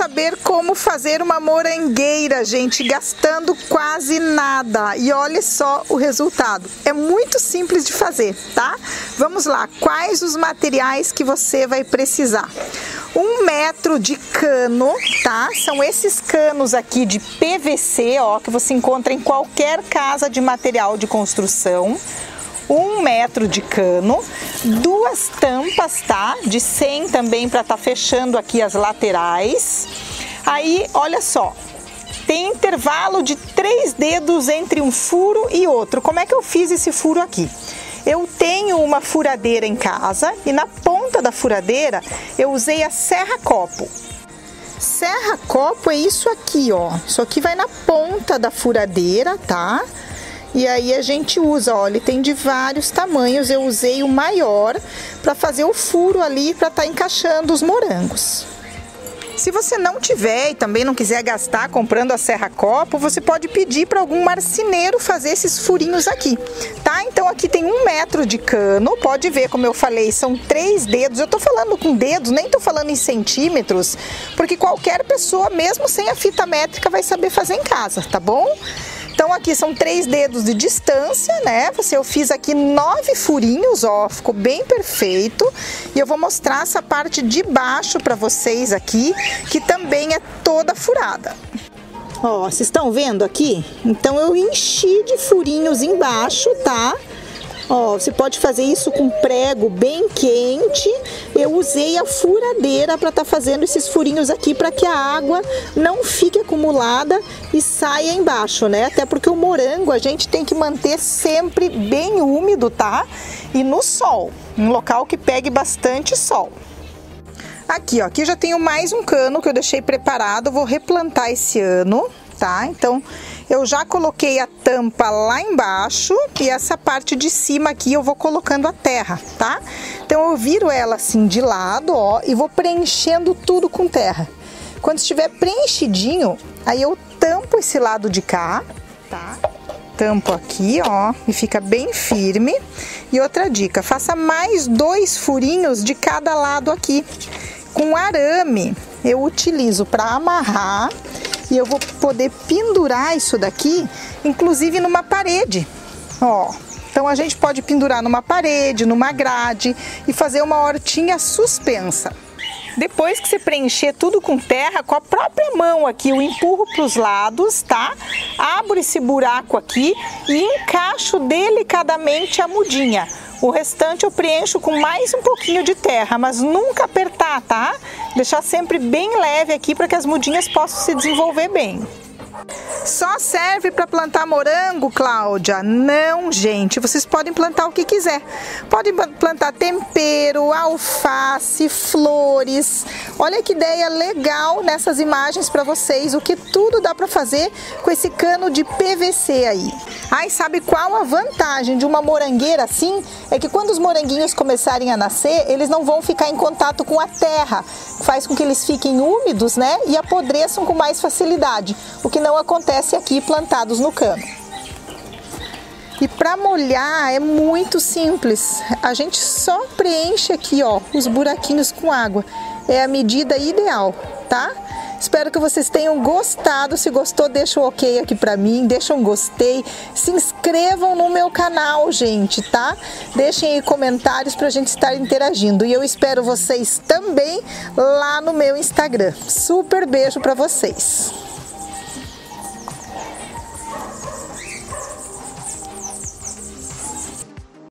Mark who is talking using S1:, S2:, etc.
S1: saber como fazer uma morangueira, gente, gastando quase nada. E olha só o resultado. É muito simples de fazer, tá? Vamos lá, quais os materiais que você vai precisar? 1 metro de cano, tá? São esses canos aqui de PVC, ó, que você encontra em qualquer casa de material de construção. 1 metro de cano, 2 tampas, tá? De 100 também para estar fechando aqui as laterais. Aí, olha só, tem intervalo de 3 dedos entre um furo e outro. Como é que eu fiz esse furo aqui? Eu tenho uma furadeira em casa e na ponta da furadeira eu usei a serra-copo. Serra-copo é isso aqui, ó. Isso aqui vai na ponta da furadeira, tá? E aí a gente usa, ó, ele tem de vários tamanhos, eu usei o maior para fazer o furo ali para estar encaixando os morangos. Se você não tiver e também não quiser gastar comprando a serra-copo, você pode pedir para algum marceneiro fazer esses furinhos aqui, tá? Então aqui tem 1 metro de cano, pode ver como eu falei, são 3 dedos, eu tô falando com dedos, nem tô falando em centímetros, porque qualquer pessoa, mesmo sem a fita métrica, vai saber fazer em casa, tá bom? Então aqui são 3 dedos de distância, né? Eu fiz aqui 9 furinhos, ó, ficou bem perfeito. E eu vou mostrar essa parte de baixo para vocês aqui, que também é toda furada. Ó, vocês estão vendo aqui? Então eu enchi de furinhos embaixo, tá? Ó, você pode fazer isso com prego bem quente. Eu usei a furadeira para estar fazendo esses furinhos aqui para que a água não fique acumulada e saia embaixo, né? Até porque o morango a gente tem que manter sempre bem úmido, tá? E no sol, um local que pegue bastante sol. Aqui, ó, aqui já tenho mais um cano que eu deixei preparado, vou replantar esse ano, tá? Então eu já coloquei a tampa lá embaixo e essa parte de cima aqui eu vou colocando a terra, tá? Então eu viro ela assim de lado, ó, e vou preenchendo tudo com terra. Quando estiver preenchidinho, aí eu tampo esse lado de cá, tá? Tampo aqui, ó, e fica bem firme. E outra dica, faça mais 2 furinhos de cada lado aqui. Com arame eu utilizo para amarrar. E eu vou poder pendurar isso daqui, inclusive numa parede, ó. Então a gente pode pendurar numa parede, numa grade e fazer uma hortinha suspensa. Depois que você preencher tudo com terra, com a própria mão aqui, eu empurro para os lados, tá? Abro esse buraco aqui e encaixo delicadamente a mudinha. O restante eu preencho com mais um pouquinho de terra, mas nunca apertar, tá? Deixar sempre bem leve aqui para que as mudinhas possam se desenvolver bem. Só serve para plantar morango, Cláudia? Não, gente, vocês podem plantar o que quiser. Podem plantar tempero, alface, flores. Olha que ideia legal nessas imagens para vocês, o que tudo dá para fazer com esse cano de PVC aí. Ai, sabe qual a vantagem de uma morangueira assim? É que quando os moranguinhos começarem a nascer, eles não vão ficar em contato com a terra. Faz com que eles fiquem úmidos, né? E apodreçam com mais facilidade, o que não acontece aqui plantados no cano. E para molhar é muito simples. A gente só preenche aqui, ó, os buraquinhos com água. É a medida ideal, tá? Espero que vocês tenham gostado. Se gostou, deixa o ok aqui pra mim, deixa um gostei, se inscrevam no meu canal, gente, tá? Deixem aí comentários pra gente estar interagindo e eu espero vocês também lá no meu Instagram. Super beijo pra vocês!